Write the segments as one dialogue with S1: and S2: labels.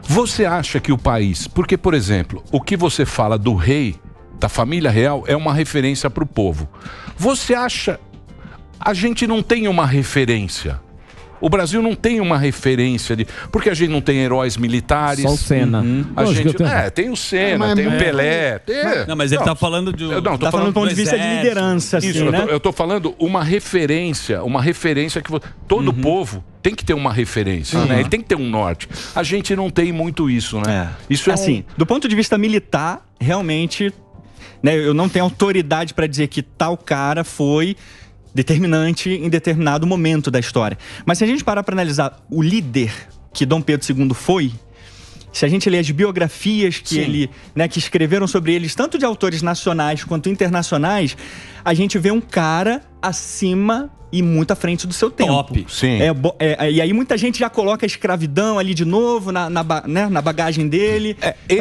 S1: Você acha que o país... Porque, por exemplo, o que você fala do rei, da família real, é uma referência para o povo. Você acha... A gente não tem uma referência. O Brasil não tem uma referência de... Porque a gente não tem heróis militares.
S2: Só o Senna.
S1: A gente... tem o Senna, tem o Pelé.
S3: Não, mas ele tá falando de...
S1: Tô
S4: falando do ponto de vista de liderança, assim,
S1: isso,
S4: né?
S1: eu tô falando uma referência que todo povo tem que ter uma referência, né? Ele tem que ter um norte. A gente não tem muito isso, né? Isso é
S4: assim, do ponto de vista militar, realmente, né, eu não tenho autoridade para dizer que tal cara foi determinante em determinado momento da história. Mas se a gente parar para analisar o líder que Dom Pedro II foi, se a gente ler as biografias que que escreveram sobre eles, tanto de autores nacionais quanto internacionais, a gente vê um cara acima e muito à frente do seu tempo.
S3: Top.
S1: Sim.
S4: E aí muita gente já coloca a escravidão ali de novo na bagagem dele.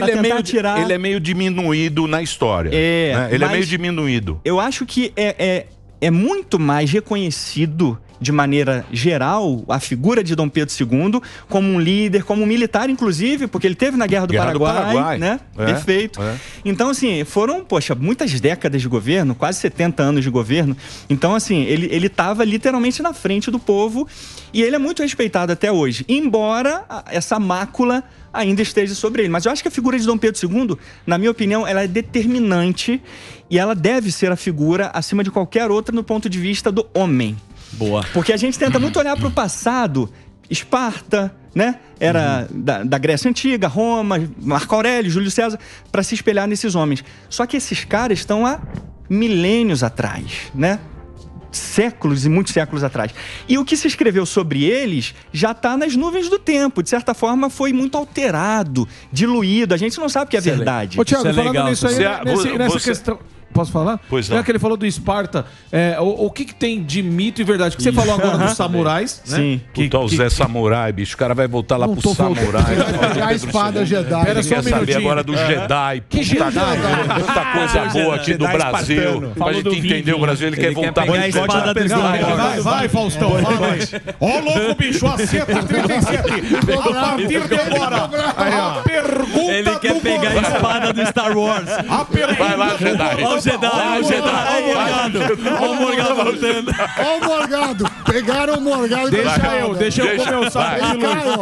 S1: Ele é meio diminuído na história. Né? Ele é meio diminuído.
S4: Eu acho que é muito mais reconhecido de maneira geral a figura de Dom Pedro II como um líder, como um militar, inclusive, porque ele teve na Guerra do Paraguai, né? Perfeito. Então, assim, foram, muitas décadas de governo, quase 70 anos de governo. Então, assim, ele estava literalmente na frente do povo e ele é muito respeitado até hoje, embora essa mácula ainda esteja sobre ele. Mas eu acho que a figura de Dom Pedro II, na minha opinião, ela é determinante e ela deve ser a figura acima de qualquer outra no ponto de vista do homem.
S3: Boa.
S4: Porque a gente tenta muito olhar para o passado, Esparta, né? Era da Grécia Antiga, Roma, Marco Aurélio, Júlio César, para se espelhar nesses homens. Só que esses caras estão há milênios atrás, né? Séculos e muitos séculos atrás. E o que se escreveu sobre eles já está nas nuvens do tempo. De certa forma, foi muito alterado, diluído. A gente não sabe o que é verdade.
S2: Ô, Thiago, falando nisso aí, nessa questão... Posso falar?
S1: Pois não.
S2: Já que ele falou do Esparta, o que tem de mito e verdade? Porque você falou agora dos samurais, né?
S4: Sim.
S1: Puta, o Zé Samurai, bicho. O cara vai voltar lá pro Samurai.
S5: A espada Jedi.
S1: Ele quer saber agora do Jedi.
S2: Que Jedi?
S1: Muita coisa boa aqui do Brasil. Pra gente entender o Brasil, ele quer voltar
S3: pegar a espada do Star.
S5: Vai, Faustão. Ó, louco, bicho. Acerta 37. A partir de agora. A pergunta
S3: Ele quer pegar a espada do Star Wars.
S5: A pergunta.
S1: Vai lá, Jedi.
S3: Olha o Jedi, olha o Jedi. Olha o Morgado voltando.
S5: Ó o Morgado. Pegaram o Morgado.
S2: Deixa eu comer o sabre de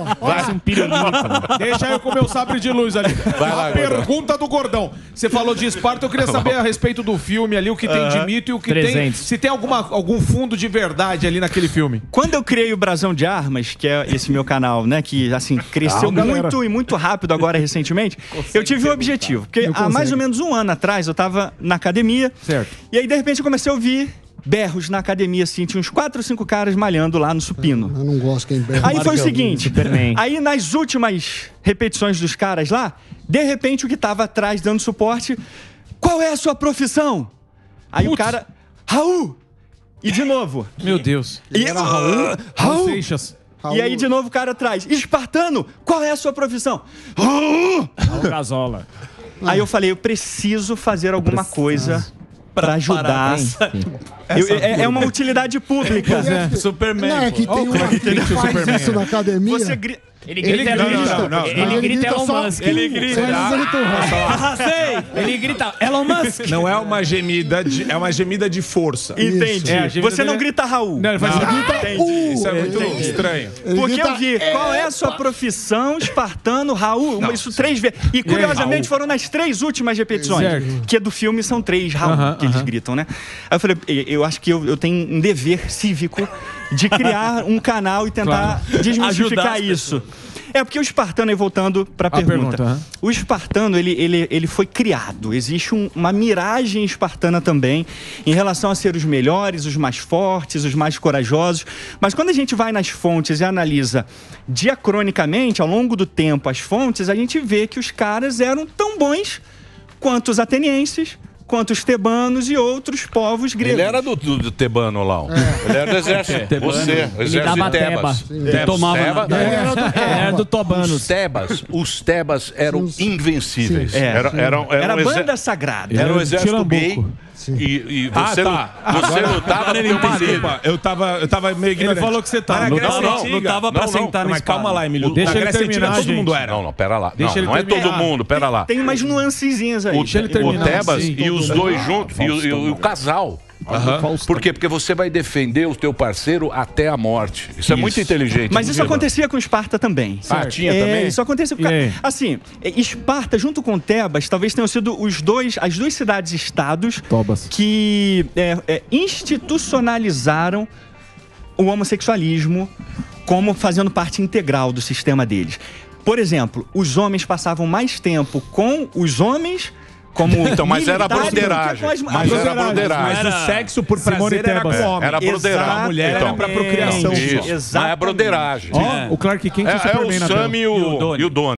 S2: luz. Deixa eu comer o sabre de luz ali.
S5: A pergunta do Gordão.
S2: Você falou de Esparta, eu queria saber a respeito do filme ali, o que tem de mito e o que tem... Se tem algum fundo de verdade ali naquele filme.
S4: Quando eu criei o Brasão de Armas, que é esse meu canal, né, que assim cresceu muito e muito rápido agora recentemente, eu tive um objetivo. Porque há mais ou menos um ano atrás eu estava na academia, e aí de repente eu comecei a ouvir berros na academia, assim, tinha uns 4 ou 5 caras malhando lá no supino.
S5: Eu não gosto quem berra.
S4: Aí foi o seguinte, aí nas últimas repetições dos caras lá, de repente o que estava atrás dando suporte, qual é a sua profissão? Aí o cara, Raul! E de novo.
S2: Meu Deus.
S4: E Raul!
S2: Seixas.
S4: E aí de novo o cara atrás, espartano, qual é a sua profissão?
S2: Raul Gazola.
S4: Aí eu falei, eu preciso fazer alguma coisa para ajudar. É uma utilidade pública.
S3: Superman.
S5: Não, é que tem uma que faz isso na academia.
S4: Você grita.
S2: Ele grita Elon Musk.
S3: Ele grita.
S2: Arrasei! Ele grita Elon Musk.
S6: Não é uma gemida é uma gemida de força.
S4: Entendi. Você não grita Raul.
S2: Não, ele faz
S6: Isso é muito estranho.
S4: Porque eu vi, qual é a sua profissão, espartano, Raul? Isso 3 vezes. E curiosamente foram nas 3 últimas repetições. Que do filme são 3 Raul que eles gritam, né? Aí eu falei, eu acho que eu tenho um dever cívico de criar um canal e tentar desmistificar isso. Porque o espartano, aí voltando para a pergunta, o espartano, ele foi criado. Existe uma miragem espartana também em relação a ser os melhores, os mais fortes, os mais corajosos. Mas quando a gente vai nas fontes e analisa diacronicamente, ao longo do tempo, as fontes, a gente vê que os caras eram tão bons quanto os atenienses, enquanto os tebanos e outros povos gregos.
S1: Ele era do tebano lá. Ele era do exército. Você, o exército de Tebas.
S3: Tomava era do Tobanos.
S1: Os Tebas eram invencíveis.
S4: Era banda sagrada.
S1: Era um exército gay. E você lutava com teu marido.
S6: Eu tava meio ignorante.
S2: Ele falou que você tá.
S3: Não tava pra sentar
S6: mas
S3: nesse
S6: calma lá, Emílio.
S2: Deixa ele terminar,
S6: todo mundo era.
S1: Não, pera lá. Não é todo mundo, pera lá.
S4: Tem umas nuancezinhas aí.
S1: O Tebas e os dois juntos, e o casal. Por quê? Porque você vai defender o teu parceiro até a morte. Isso é muito inteligente.
S4: Mas isso acontecia com Esparta também.
S1: Tinha também?
S4: Isso acontecia. Assim, Esparta junto com Tebas talvez tenham sido as duas cidades-estados que institucionalizaram o homossexualismo como fazendo parte integral do sistema deles. Por exemplo, os homens passavam mais tempo com os homens como
S1: então, mas era broderagem. Mas
S6: o sexo por prazer era com o homem.
S1: Era broderagem.
S6: A mulher era pra procriação.
S1: Isso. Mas é broderagem.
S2: O Clark Kent
S1: é o Sam e o Donnie.